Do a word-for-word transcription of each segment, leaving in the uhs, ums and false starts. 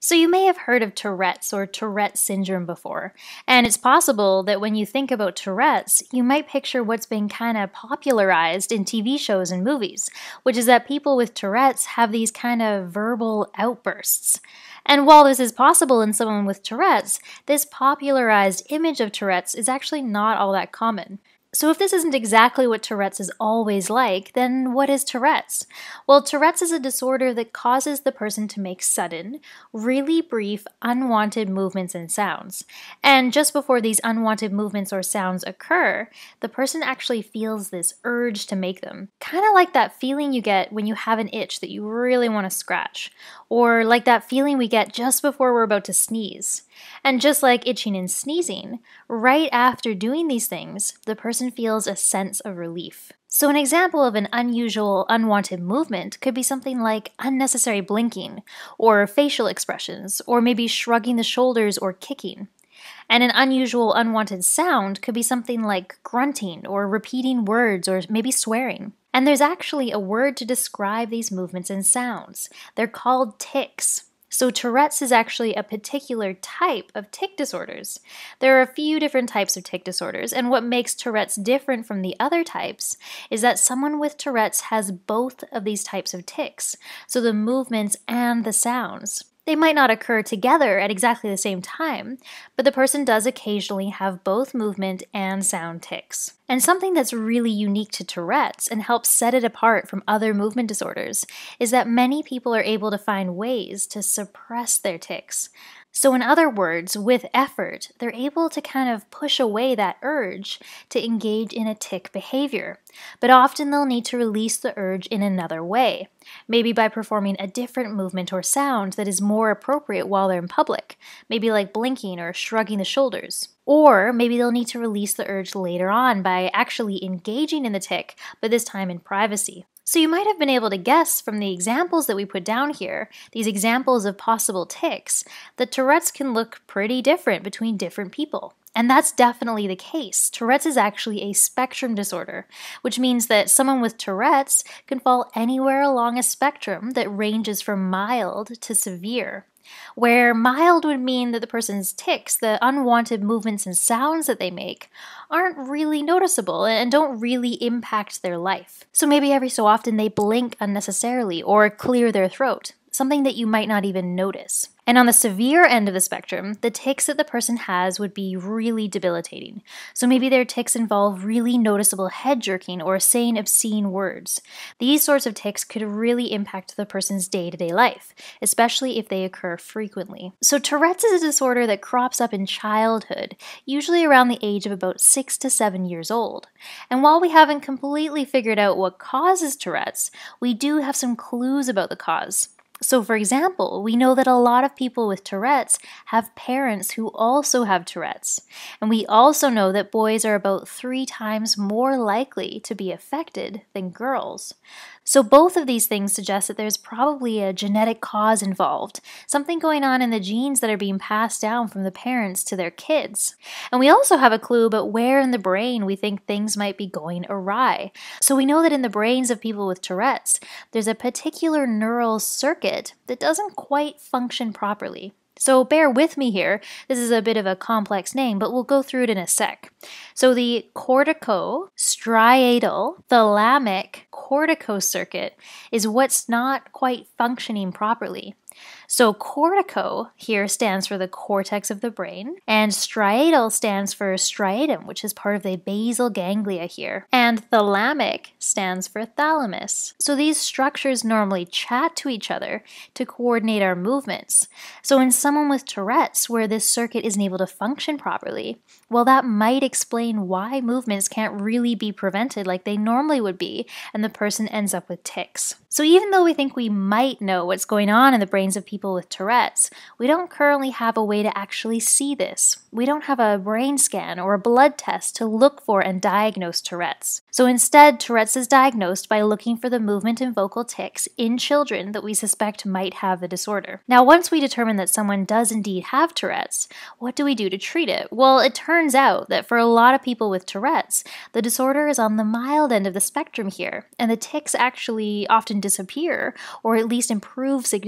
So you may have heard of Tourette's or Tourette syndrome before, and it's possible that when you think about Tourette's, you might picture what's been kind of popularized in T V shows and movies, which is that people with Tourette's have these kind of verbal outbursts. And while this is possible in someone with Tourette's, this popularized image of Tourette's is actually not all that common. So if this isn't exactly what Tourette's is always like, then what is Tourette's? Well, Tourette's is a disorder that causes the person to make sudden, really brief, unwanted movements and sounds. And just before these unwanted movements or sounds occur, the person actually feels this urge to make them. Kind of like that feeling you get when you have an itch that you really want to scratch, or like that feeling we get just before we're about to sneeze. And just like itching and sneezing, right after doing these things, the person feels a sense of relief. So an example of an unusual, unwanted movement could be something like unnecessary blinking, or facial expressions, or maybe shrugging the shoulders or kicking. And an unusual, unwanted sound could be something like grunting, or repeating words, or maybe swearing. And there's actually a word to describe these movements and sounds. They're called tics. So Tourette's is actually a particular type of tic disorders. There are a few different types of tic disorders, and what makes Tourette's different from the other types is that someone with Tourette's has both of these types of tics, so the movements and the sounds. They might not occur together at exactly the same time, but the person does occasionally have both movement and sound tics. And something that's really unique to Tourette's and helps set it apart from other movement disorders is that many people are able to find ways to suppress their tics. So in other words, with effort, they're able to kind of push away that urge to engage in a tic behavior. But often they'll need to release the urge in another way, maybe by performing a different movement or sound that is more appropriate while they're in public, maybe like blinking or shrugging the shoulders. Or maybe they'll need to release the urge later on by actually engaging in the tic, but this time in privacy. So you might have been able to guess from the examples that we put down here, these examples of possible tics, that Tourette's can look pretty different between different people. And that's definitely the case. Tourette's is actually a spectrum disorder, which means that someone with Tourette's can fall anywhere along a spectrum that ranges from mild to severe. Where mild would mean that the person's tics, the unwanted movements and sounds that they make, aren't really noticeable and don't really impact their life. So maybe every so often they blink unnecessarily or clear their throat, something that you might not even notice. And on the severe end of the spectrum, the tics that the person has would be really debilitating. So maybe their tics involve really noticeable head jerking or saying obscene words. These sorts of tics could really impact the person's day-to-day life, especially if they occur frequently. So Tourette's is a disorder that crops up in childhood, usually around the age of about six to seven years old. And while we haven't completely figured out what causes Tourette's, we do have some clues about the cause. So for example, we know that a lot of people with Tourette's have parents who also have Tourette's. And we also know that boys are about three times more likely to be affected than girls. So both of these things suggest that there's probably a genetic cause involved, something going on in the genes that are being passed down from the parents to their kids. And we also have a clue about where in the brain we think things might be going awry. So we know that in the brains of people with Tourette's, there's a particular neural circuit that doesn't quite function properly. So bear with me here, this is a bit of a complex name, but we'll go through it in a sec. So the cortico-striatal thalamic corticocircuit is what's not quite functioning properly. So cortico here stands for the cortex of the brain, and striatal stands for striatum, which is part of the basal ganglia here, and thalamic stands for thalamus. So these structures normally chat to each other to coordinate our movements. So in someone with Tourette's, where this circuit isn't able to function properly, well, that might explain why movements can't really be prevented like they normally would be, and the person ends up with tics. So even though we think we might know what's going on in the brains of people with Tourette's, we don't currently have a way to actually see this. We don't have a brain scan or a blood test to look for and diagnose Tourette's. So instead, Tourette's is diagnosed by looking for the movement and vocal tics in children that we suspect might have the disorder. Now, once we determine that someone does indeed have Tourette's, what do we do to treat it? Well, it turns out that for a lot of people with Tourette's, the disorder is on the mild end of the spectrum here, and the tics actually often disappear or at least improve significantly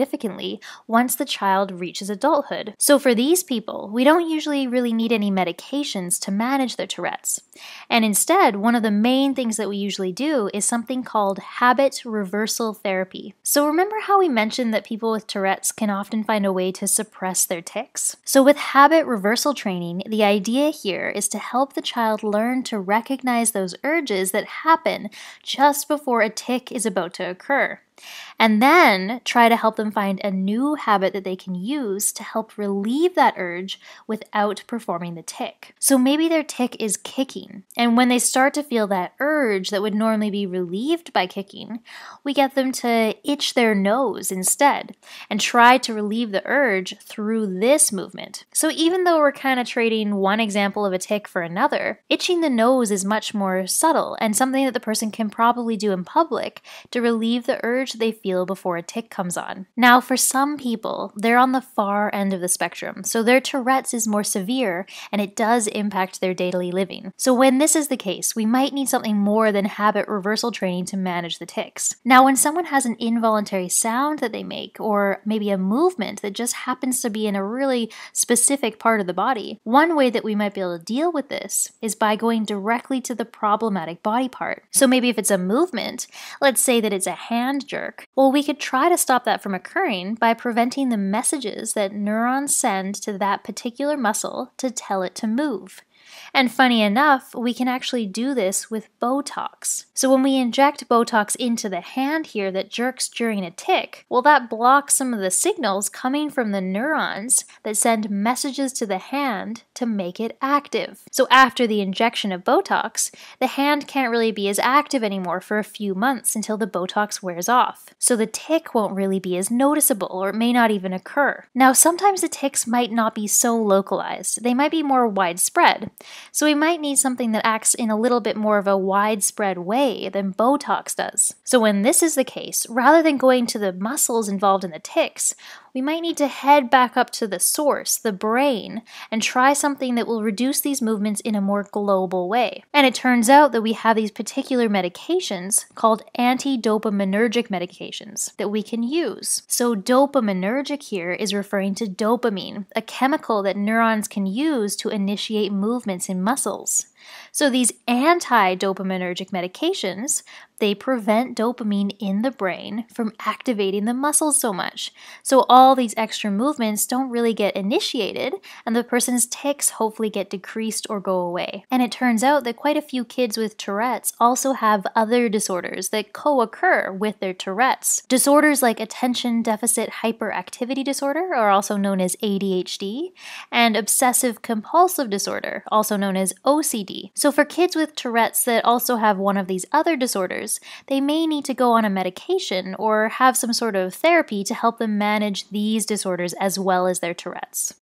body once the child reaches adulthood. So for these people, we don't usually really need any medications to manage their Tourette's. And instead, one of the main things that we usually do is something called habit reversal therapy. So remember how we mentioned that people with Tourette's can often find a way to suppress their tics? So with habit reversal training, the idea here is to help the child learn to recognize those urges that happen just before a tic is about to occur, and then try to help them find a new habit that they can use to help relieve that urge without performing the tic. So maybe their tic is kicking, and when they start to feel that urge that would normally be relieved by kicking, we get them to itch their nose instead and try to relieve the urge through this movement. So even though we're kind of trading one example of a tic for another, itching the nose is much more subtle and something that the person can probably do in public to relieve the urge they feel before a tic comes on. Now, for some people, they're on the far end of the spectrum, so their Tourette's is more severe and it does impact their daily living. So when this is the case, we might need something more than habit reversal training to manage the tics. Now, when someone has an involuntary sound that they make, or maybe a movement that just happens to be in a really specific part of the body, one way that we might be able to deal with this is by going directly to the problematic body part. So maybe if it's a movement, let's say that it's a hand jerk, well, we could try to stop that from occurring by preventing the messages that neurons send to that particular muscle to tell it to move. And funny enough, we can actually do this with Botox. So when we inject Botox into the hand here that jerks during a tic, well, that blocks some of the signals coming from the neurons that send messages to the hand to make it active. So after the injection of Botox, the hand can't really be as active anymore for a few months until the Botox wears off. So the tic won't really be as noticeable, or it may not even occur. Now, sometimes the tics might not be so localized. They might be more widespread. So we might need something that acts in a little bit more of a widespread way than Botox does. So when this is the case, rather than going to the muscles involved in the tics, we might need to head back up to the source, the brain, and try something that will reduce these movements in a more global way. And it turns out that we have these particular medications called anti-dopaminergic medications that we can use. So dopaminergic here is referring to dopamine, a chemical that neurons can use to initiate movements in muscles. So these anti-dopaminergic medications, they prevent dopamine in the brain from activating the muscles so much. So all these extra movements don't really get initiated, and the person's tics hopefully get decreased or go away. And it turns out that quite a few kids with Tourette's also have other disorders that co-occur with their Tourette's. Disorders like attention deficit hyperactivity disorder, or also known as A D H D, and obsessive compulsive disorder, also known as O C D. So for kids with Tourette's that also have one of these other disorders, they may need to go on a medication or have some sort of therapy to help them manage these disorders as well as their Tourette's.